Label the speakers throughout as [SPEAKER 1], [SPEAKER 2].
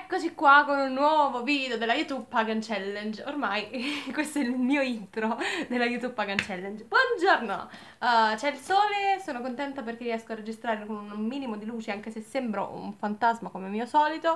[SPEAKER 1] Eccoci qua con un nuovo video della YouTube Pagan Challenge. Ormai questo è il mio intro della YouTube Pagan Challenge. Buongiorno! C'è il sole, sono contenta perché riesco a registrare con un minimo di luce, anche se sembro un fantasma come mio solito.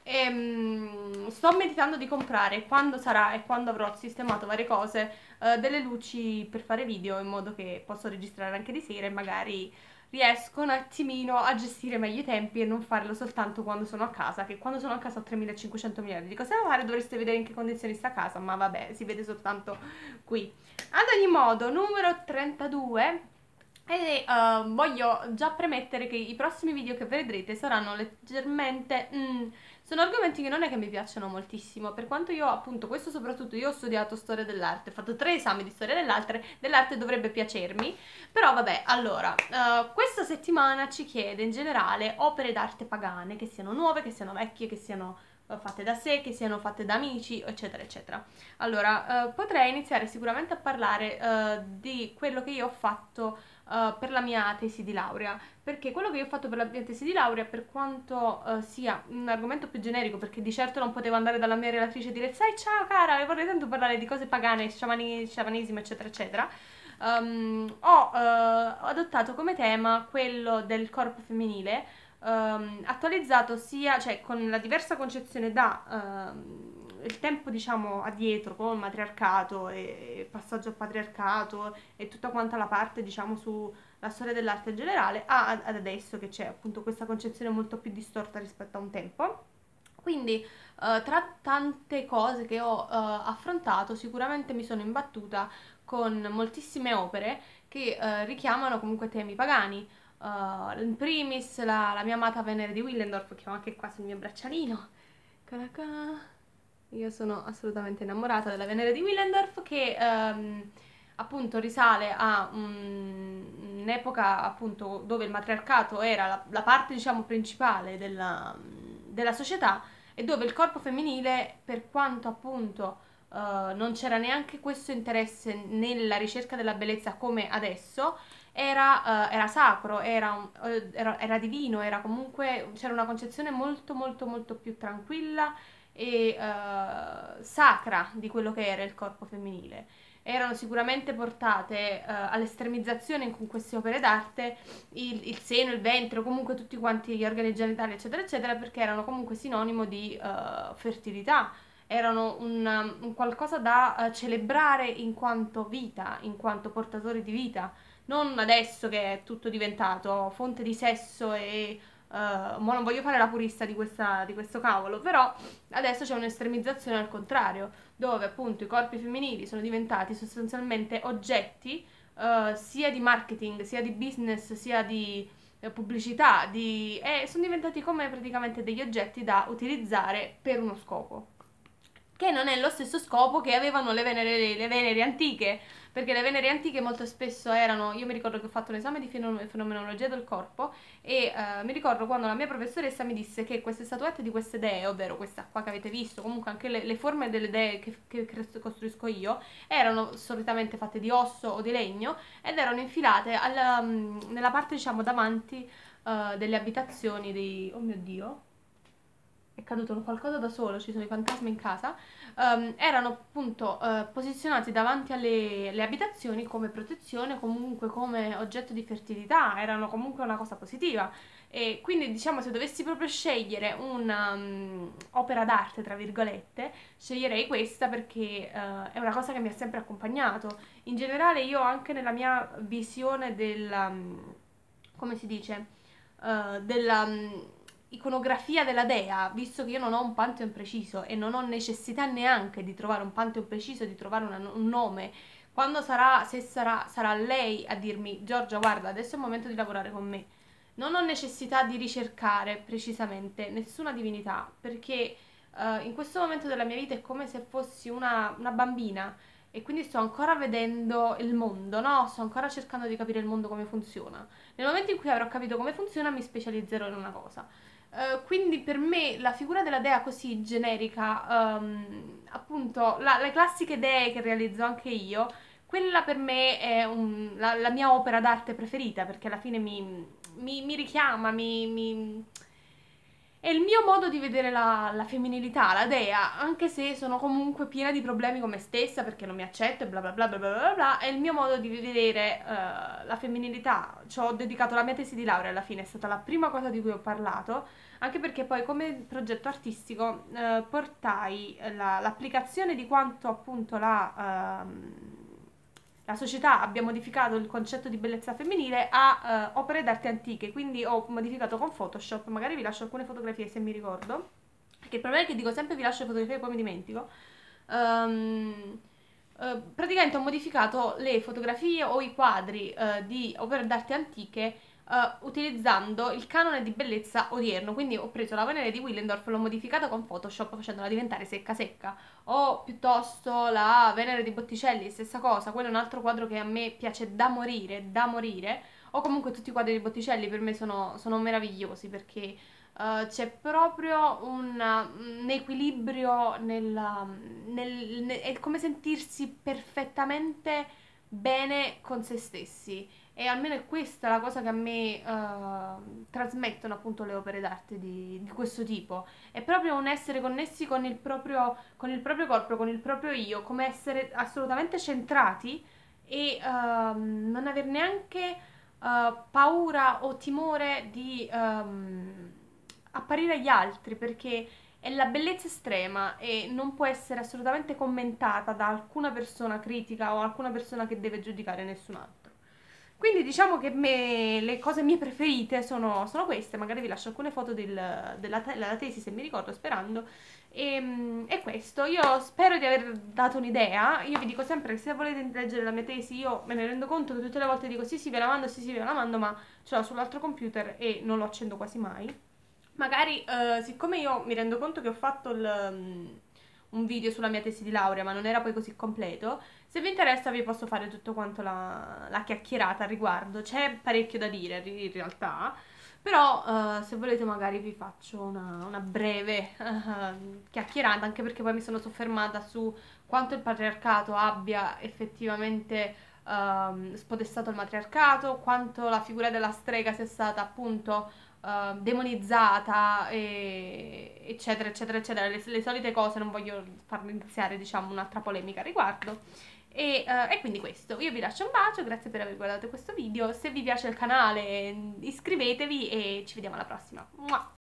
[SPEAKER 1] Sto meditando di comprare, quando sarà e quando avrò sistemato varie cose, delle luci per fare video, in modo che posso registrare anche di sera e magari riesco un attimino a gestire meglio i tempi e non farlo soltanto quando sono a casa, che quando sono a casa ho 3500 miliardi di cose da fare, dovreste vedere in che condizioni sta a casa, ma vabbè, si vede soltanto qui. Ad ogni modo, numero 32. E voglio già premettere che i prossimi video che vedrete saranno leggermente... sono argomenti che non è che mi piacciono moltissimo, per quanto io appunto, questo soprattutto, io ho studiato storia dell'arte, ho fatto 3 esami di storia dell'arte dovrebbe piacermi, però vabbè, allora, questa settimana ci chiede in generale opere d'arte pagane, che siano nuove, che siano vecchie, che siano fatte da sé, che siano fatte da amici, eccetera, eccetera. Allora, potrei iniziare sicuramente a parlare di quello che io ho fatto per la mia tesi di laurea, perché quello che io ho fatto per la mia tesi di laurea, per quanto sia un argomento più generico, perché di certo non potevo andare dalla mia relatrice e dire sai ciao cara, vorrei tanto parlare di cose pagane, sciamanesimo eccetera eccetera, ho adottato come tema quello del corpo femminile, attualizzato sia, cioè con la diversa concezione da il tempo diciamo addietro con il matriarcato e passaggio al patriarcato e tutta quanta la parte diciamo sulla storia dell'arte in generale ad adesso che c'è appunto questa concezione molto più distorta rispetto a un tempo. Quindi tra tante cose che ho affrontato sicuramente mi sono imbattuta con moltissime opere che richiamano comunque temi pagani. In primis la mia amata Venere di Willendorf, che ho anche qua sul mio braccialino. Eccola qua. Io sono assolutamente innamorata della Venere di Willendorf che appunto risale a un'epoca appunto dove il matriarcato era la parte diciamo principale della società e dove il corpo femminile, per quanto appunto non c'era neanche questo interesse nella ricerca della bellezza come adesso, era sacro, era divino, era comunque, c'era una concezione molto molto molto più tranquilla e sacra di quello che era il corpo femminile. Erano sicuramente portate all'estremizzazione con queste opere d'arte il seno, il ventre, o comunque tutti quanti gli organi genitali, eccetera, eccetera, perché erano comunque sinonimo di fertilità, erano un qualcosa da celebrare in quanto vita, in quanto portatori di vita, non adesso che è tutto diventato fonte di sesso e mo non voglio fare la purista di questo cavolo, però adesso c'è un'estremizzazione al contrario, dove appunto i corpi femminili sono diventati sostanzialmente oggetti sia di marketing, sia di business, sia di pubblicità, e sono diventati come praticamente degli oggetti da utilizzare per uno scopo che non è lo stesso scopo che avevano le Venere antiche, perché le Venere antiche molto spesso erano, io mi ricordo che ho fatto un esame di fenomenologia del corpo e mi ricordo quando la mia professoressa mi disse che queste statuette di queste dee, ovvero questa qua che avete visto, comunque anche le forme delle dee che costruisco io, erano solitamente fatte di osso o di legno ed erano infilate nella parte diciamo davanti delle abitazioni dei... oh mio Dio, è caduto un qualcosa da solo, ci sono i fantasmi in casa, erano appunto posizionati davanti alle abitazioni come protezione, comunque come oggetto di fertilità, erano comunque una cosa positiva. E quindi diciamo se dovessi proprio scegliere un'opera d'arte, tra virgolette, sceglierei questa perché è una cosa che mi ha sempre accompagnato. In generale io anche nella mia visione come si dice, della iconografia della dea, visto che io non ho un pantheon preciso e non ho necessità neanche di trovare un pantheon preciso, di trovare un nome, quando sarà, se sarà lei a dirmi Giorgia, guarda, adesso è il momento di lavorare con me. Non ho necessità di ricercare precisamente nessuna divinità, perché in questo momento della mia vita è come se fossi una bambina e quindi sto ancora vedendo il mondo, no? Sto ancora cercando di capire il mondo come funziona. Nel momento in cui avrò capito come funziona, mi specializzerò in una cosa. Quindi per me la figura della dea così generica, appunto, le classiche dee che realizzo anche io, quella per me è la mia opera d'arte preferita perché alla fine mi richiama, è il mio modo di vedere la femminilità, la dea, anche se sono comunque piena di problemi con me stessa perché non mi accetto e bla bla bla bla bla bla, bla, è il mio modo di vedere la femminilità. Ci ho dedicato la mia tesi di laurea alla fine, è stata la prima cosa di cui ho parlato, anche perché poi come progetto artistico portai l'applicazione di quanto appunto la società abbia modificato il concetto di bellezza femminile a opere d'arte antiche, quindi ho modificato con Photoshop, magari vi lascio alcune fotografie se mi ricordo, perché il problema è che dico sempre vi lascio le fotografie e poi mi dimentico. Praticamente ho modificato le fotografie o i quadri di opere d'arte antiche utilizzando il canone di bellezza odierno, quindi ho preso la Venere di Willendorf, l'ho modificata con Photoshop facendola diventare secca secca, o piuttosto la Venere di Botticelli, stessa cosa, quello è un altro quadro che a me piace da morire, o comunque tutti i quadri di Botticelli per me sono meravigliosi perché c'è proprio un equilibrio è come sentirsi perfettamente bene con se stessi. E almeno è questa la cosa che a me trasmettono appunto le opere d'arte di questo tipo. È proprio un essere connessi con il proprio corpo, con il proprio io, come essere assolutamente centrati e non aver neanche paura o timore di apparire agli altri, perché è la bellezza estrema e non può essere assolutamente commentata da alcuna persona critica o alcuna persona che deve giudicare nessun altro. Quindi diciamo che le cose mie preferite sono queste, magari vi lascio alcune foto della tesi se mi ricordo, sperando. E questo, io spero di aver dato un'idea, io vi dico sempre che se volete leggere la mia tesi io me ne rendo conto che tutte le volte dico sì sì ve la mando, sì sì ve la mando, ma ce l'ho sull'altro computer e non lo accendo quasi mai. Magari, siccome io mi rendo conto che ho fatto un video sulla mia tesi di laurea, ma non era poi così completo, se vi interessa vi posso fare tutto quanto la chiacchierata al riguardo. C'è parecchio da dire in realtà, però se volete magari vi faccio una breve chiacchierata, anche perché poi mi sono soffermata su quanto il patriarcato abbia effettivamente spodestato il matriarcato, quanto la figura della strega sia stata appunto demonizzata, eccetera, eccetera, eccetera, le solite cose, non voglio farmi iniziare, diciamo, un'altra polemica a riguardo. E quindi questo, io vi lascio un bacio, grazie per aver guardato questo video, se vi piace il canale iscrivetevi e ci vediamo alla prossima. Mua!